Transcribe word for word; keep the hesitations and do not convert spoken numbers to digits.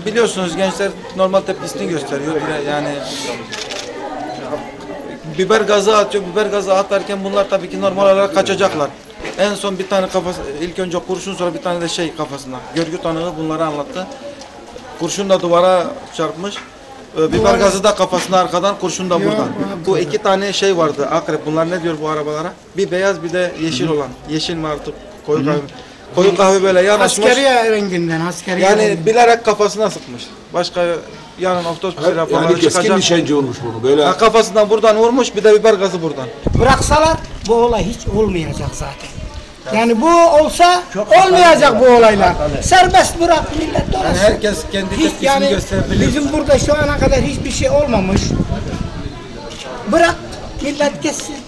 biliyorsunuz gençler normal tepkisini gösteriyor. Yani biber gazı atıyor. Biber gazı atarken bunlar tabii ki normal olarak kaçacaklar. En son bir tane kafası, ilk önce kurşun, sonra bir tane de şey kafasına. Görgü tanığı bunları anlattı. Kurşun da duvara çarpmış. Biber gazı da kafasına arkadan, kurşun da buradan. Bu iki tane şey vardı, akrep. Bunlar ne diyor bu arabalara? Bir beyaz, bir de yeşil olan. Yeşil mi artık? Koyu kahve. Koyu kahve böyle yanaşmış. Askeriye renginden, askeriye Yani renginden. bilerek kafasına sıkmış. Başka yarın otobüs raporları Yani keskin çıkacak. nişancı olmuş bunu böyle. Ha, kafasından buradan vurmuş, bir de biber gazı buradan. Bıraksalar bu olay hiç olmayacak zaten. Yani bu olsa olmayacak bu olaylar. Serbest bırak millet dolaşsın. Yani herkes kendi Hiç tepkisini yani gösterebilir. bizim burada şu ana kadar hiçbir şey olmamış. Bırak millet kessin.